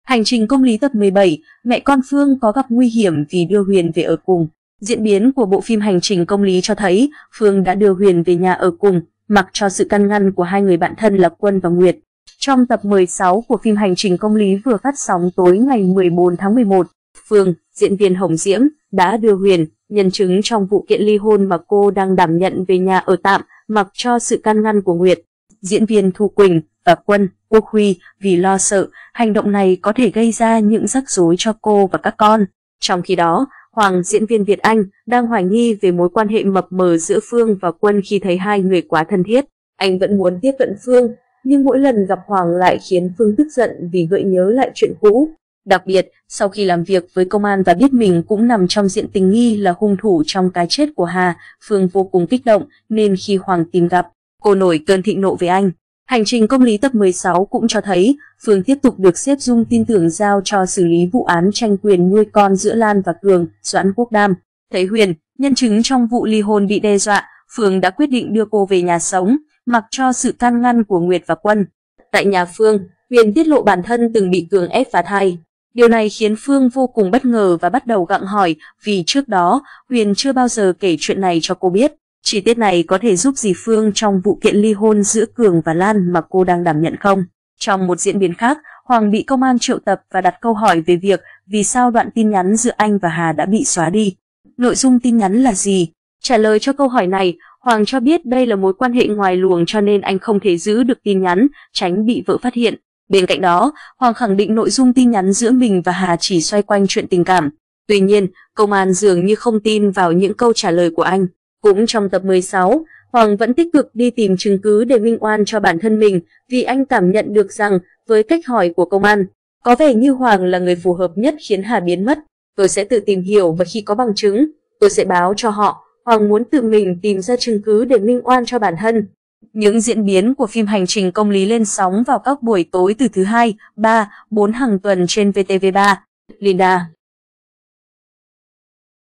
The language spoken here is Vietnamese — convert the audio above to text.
Hành trình công lý tập 17, mẹ con Phương có gặp nguy hiểm vì đưa Huyền về ở cùng. Diễn biến của bộ phim Hành trình công lý cho thấy Phương đã đưa Huyền về nhà ở cùng, mặc cho sự can ngăn của hai người bạn thân là Quân và Nguyệt. Trong tập 16 của phim Hành trình công lý vừa phát sóng tối ngày 14 tháng 11, Phương, diễn viên Hồng Diễm, đã đưa Huyền, nhân chứng trong vụ kiện ly hôn mà cô đang đảm nhận về nhà ở tạm, mặc cho sự can ngăn của Nguyệt. Diễn viên Thu Quỳnh và Quân, Quốc Huy vì lo sợ hành động này có thể gây ra những rắc rối cho cô và các con. Trong khi đó, Hoàng, diễn viên Việt Anh, đang hoài nghi về mối quan hệ mập mờ giữa Phương và Quân khi thấy hai người quá thân thiết. Anh vẫn muốn tiếp cận Phương, nhưng mỗi lần gặp Hoàng lại khiến Phương tức giận vì gợi nhớ lại chuyện cũ. Đặc biệt, sau khi làm việc với công an và biết mình cũng nằm trong diện tình nghi là hung thủ trong cái chết của Hà, Phương vô cùng kích động nên khi Hoàng tìm gặp, cô nổi cơn thịnh nộ với anh. Hành trình công lý tập 16 cũng cho thấy Phương tiếp tục được sếp Dung tin tưởng giao cho xử lý vụ án tranh quyền nuôi con giữa Lan và Cường, Doãn Quốc Đam. Thấy Huyền, nhân chứng trong vụ ly hôn bị đe dọa, Phương đã quyết định đưa cô về nhà sống, mặc cho sự can ngăn của Nguyệt và Quân. Tại nhà Phương, Huyền tiết lộ bản thân từng bị Cường ép phá thai. Điều này khiến Phương vô cùng bất ngờ và bắt đầu gặng hỏi vì trước đó Huyền chưa bao giờ kể chuyện này cho cô biết. Chi tiết này có thể giúp gì Phương trong vụ kiện ly hôn giữa Cường và Lan mà cô đang đảm nhận không? Trong một diễn biến khác, Hoàng bị công an triệu tập và đặt câu hỏi về việc vì sao đoạn tin nhắn giữa anh và Hà đã bị xóa đi. Nội dung tin nhắn là gì? Trả lời cho câu hỏi này, Hoàng cho biết đây là mối quan hệ ngoài luồng cho nên anh không thể giữ được tin nhắn, tránh bị vợ phát hiện. Bên cạnh đó, Hoàng khẳng định nội dung tin nhắn giữa mình và Hà chỉ xoay quanh chuyện tình cảm. Tuy nhiên, công an dường như không tin vào những câu trả lời của anh. Cũng trong tập 16, Hoàng vẫn tích cực đi tìm chứng cứ để minh oan cho bản thân mình vì anh cảm nhận được rằng với cách hỏi của công an, có vẻ như Hoàng là người phù hợp nhất khiến Hà biến mất. Tôi sẽ tự tìm hiểu và khi có bằng chứng, tôi sẽ báo cho họ. Hoàng muốn tự mình tìm ra chứng cứ để minh oan cho bản thân. Những diễn biến của phim Hành trình công lý lên sóng vào các buổi tối từ thứ Hai, 3, 4 hàng tuần trên VTV3. Linda